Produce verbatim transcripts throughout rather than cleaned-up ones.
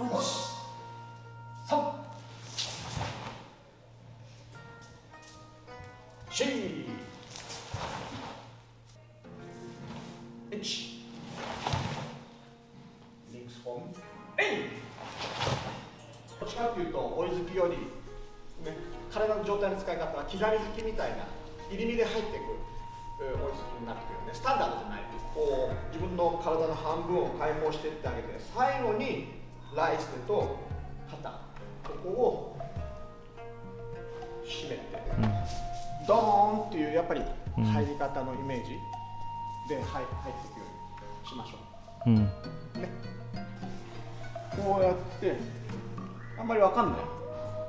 よしさんしいちリンクスフォームえい。どっちかっていうと追い突きより、ね、体の状態の使い方は刻み突きみたいな入り身で入ってくる追い突きになってくるんで、スタンダードじゃない。こう自分の体の半分を解放していってあげて、最後にライステと肩、ここを締めて、うん、ドーンっていうやっぱり入り方のイメージで、うん、入っていくようにしましょう、うん、ね、こうやってあんまりわかんない。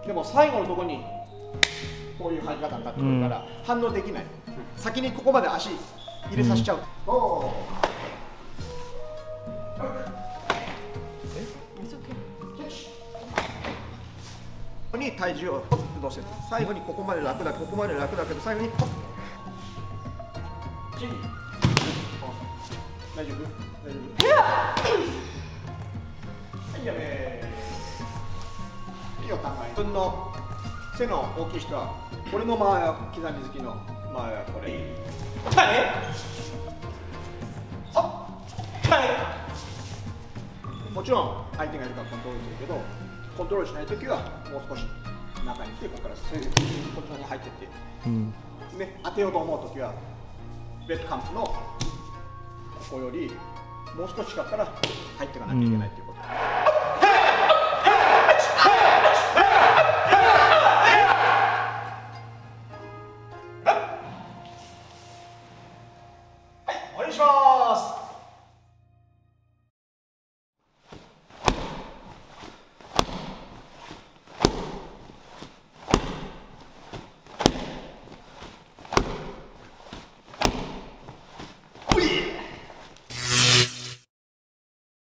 でも最後のところにこういう入り方になってくるから、うん、反応できない。先にここまで足入れさせちゃう。うん、おここに体重をポッと乗せて、最後にここまで楽だけど、ここまで楽だけど、最後にポッ。大丈夫？大丈夫？はい、やめー。いいよ、考え。自分の背の大きい人は、俺の周りは刻み好きの周りはこれ。はい。もちろん相手がいるからコントロールするけど、コントロールしないときはもう少し中にいって、ここからこっちに入っていって、うん、ね、当てようと思うときはベッドカンプのここよりもう少し近くから入っていかなきゃいけないということ、うん、はい、お願いします。